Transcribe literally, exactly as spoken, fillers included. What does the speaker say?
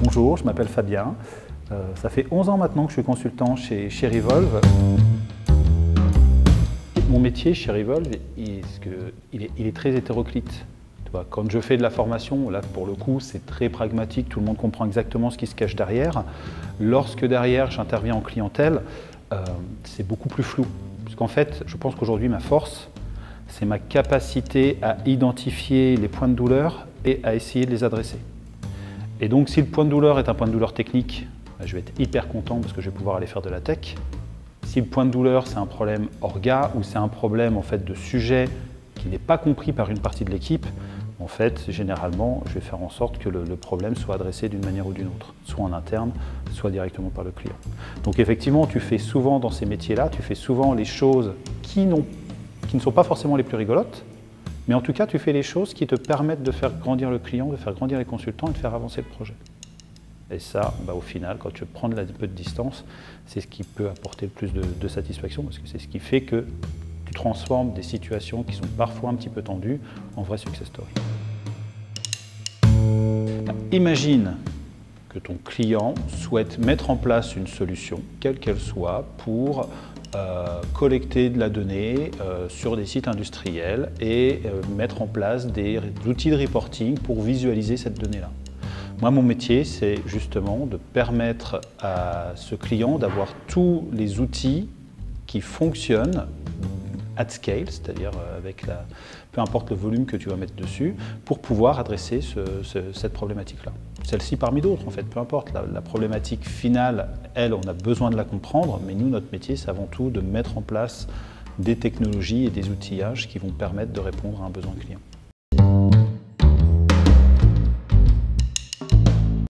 bonjour, je m'appelle Fabien. Euh, ça fait onze ans maintenant que je suis consultant chez, chez Revolve. Mon métier chez Revolve, il, il, est, il est très hétéroclite. Tu vois, quand je fais de la formation, là pour le coup c'est très pragmatique, tout le monde comprend exactement ce qui se cache derrière. Lorsque derrière j'interviens en clientèle, euh, c'est beaucoup plus flou. Parce qu'en fait, je pense qu'aujourd'hui ma force, c'est ma capacité à identifier les points de douleur et à essayer de les adresser. Et donc si le point de douleur est un point de douleur technique, je vais être hyper content parce que je vais pouvoir aller faire de la tech. Si le point de douleur c'est un problème orga ou c'est un problème en fait de sujet qui n'est pas compris par une partie de l'équipe, en fait généralement je vais faire en sorte que le, le problème soit adressé d'une manière ou d'une autre, soit en interne, soit directement par le client. Donc effectivement tu fais souvent dans ces métiers-là, tu fais souvent les choses qui, n'ont, qui ne sont pas forcément les plus rigolotes, mais en tout cas tu fais les choses qui te permettent de faire grandir le client, de faire grandir les consultants et de faire avancer le projet. Et ça, bah, au final, quand tu prends un peu de distance, c'est ce qui peut apporter le plus de, de satisfaction, parce que c'est ce qui fait que tu transformes des situations qui sont parfois un petit peu tendues en vraie success story. Bah, imagine que ton client souhaite mettre en place une solution, quelle qu'elle soit, pour euh, collecter de la donnée euh, sur des sites industriels et euh, mettre en place des outils de reporting pour visualiser cette donnée-là. Moi, mon métier, c'est justement de permettre à ce client d'avoir tous les outils qui fonctionnent at scale, c'est-à-dire avec la, peu importe le volume que tu vas mettre dessus, pour pouvoir adresser ce, ce, cette problématique-là. Celle-ci parmi d'autres, en fait, peu importe. La, la problématique finale, elle, on a besoin de la comprendre, mais nous, notre métier, c'est avant tout de mettre en place des technologies et des outillages qui vont permettre de répondre à un besoin client.